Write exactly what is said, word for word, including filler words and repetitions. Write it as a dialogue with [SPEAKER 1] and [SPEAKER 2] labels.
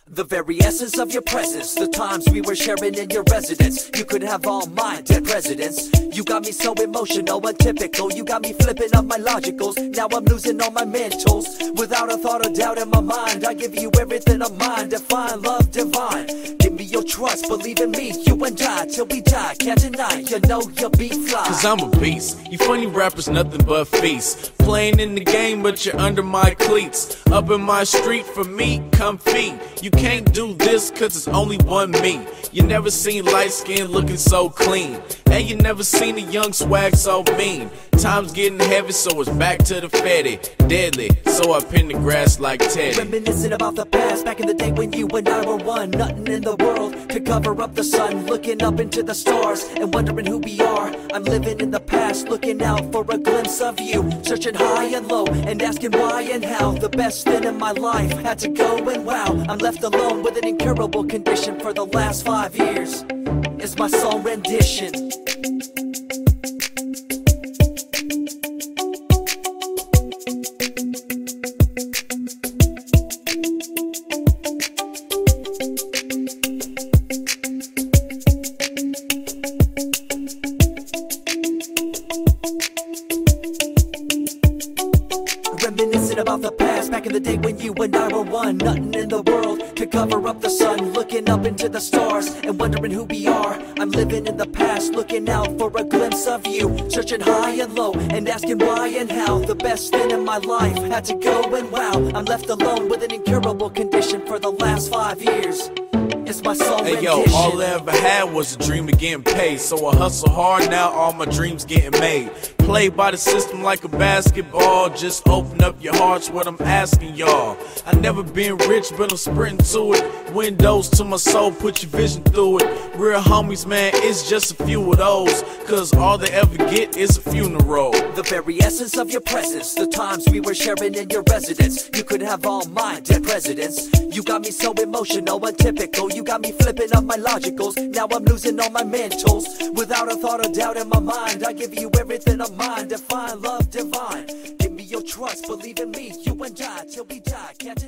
[SPEAKER 1] The very essence of your presence, the times we were sharing in your residence. You could have all my dead presidents. You got me so emotional, untypical. You got me flipping up my logicals. Now I'm losing all my mentals. Without a thought or doubt in my mind, I give you everything of mine. Define love divine. Give me your trust, believe in me. You and I, till we die, can't deny. You know you'll be fly.
[SPEAKER 2] Cause I'm a beast. You funny rappers, nothing but feasts. Playing in the game, but you're under my cleats. Up in my street, for me, come feed. You can't do this cause it's only one me. You never seen light skin looking so clean. And you never seen a young swag so mean. Time's getting heavy, so it's back to the fatty. Deadly, so I pin the grass like Teddy.
[SPEAKER 1] Reminiscing about the past, back in the day when you and I were one. Nothing in the world could cover up the sun. Looking up into the stars and wondering who we are. I'm living in the past, looking out for a glimpse of you. Searching high and low and asking why and how. The best thing in my life had to go, and wow, I'm left alone with an incurable condition for the last five years. It's my song rendition. Reminiscing about the past, back in the day when you and I were one. Nothing in the world could cover up the sun. Looking up into the stars and wondering who we are. I'm living in the past, looking out for a glimpse of you. Searching high and low and asking why and how. The best thing in my life had to go, and wow, I'm left alone with an incurable condition for the last five years. It's my song
[SPEAKER 2] Hey yo,
[SPEAKER 1] rendition.
[SPEAKER 2] all I ever had was a dream of getting paid. So I hustle hard, now all my dreams getting made. Play by the system like a basketball. Just open up your hearts, what I'm asking y'all. I never been rich, but I'm sprinting to it. Windows to my soul, put your vision through it. Real homies, man, it's just a few of those. Cause all they ever get is a funeral.
[SPEAKER 1] The very essence of your presence, the times we were sharing in your residence. You could have all my dead presidents. You got me so emotional, untypical. You got me flipping up my logicals. Now I'm losing all my mentals. Without a thought or doubt in my mind, I give you everything of mine. Define love divine. Give me your trust, believe in me. You and I, till we die, can't